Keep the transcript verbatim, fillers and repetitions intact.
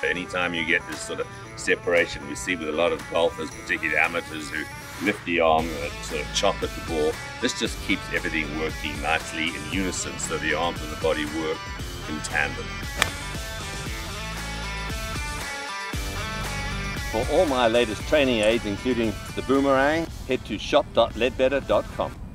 So anytime you get this sort of separation, we see with a lot of golfers, particularly amateurs, who lift the arm and sort of chop at the ball. This just keeps everything working nicely in unison, so the arms and the body work in tandem. For all my latest training aids, including the Boomerang, head to shop dot leadbetter dot com.